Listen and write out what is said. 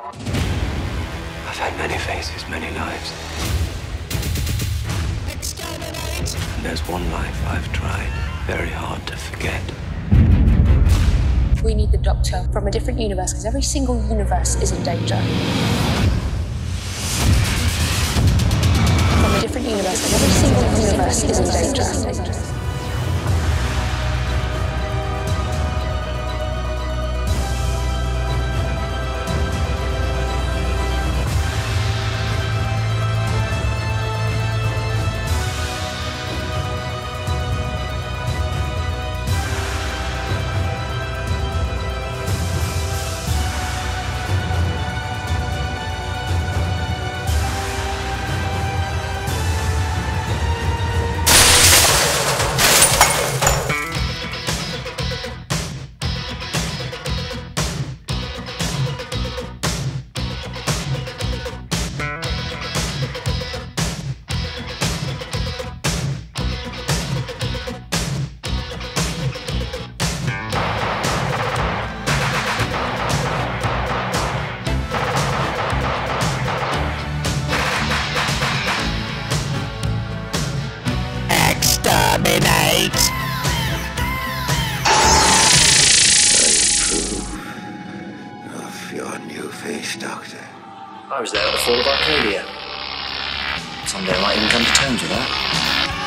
I've had many faces, many lives. Exterminate! And there's one life I've tried very hard to forget. We need the Doctor from a different universe, because every single universe is in danger. From a different universe, because every single universe is in danger. Exterminate! Of your new face, Doctor. I was there at the fall of Arcadia. Someday I might even come to terms with that.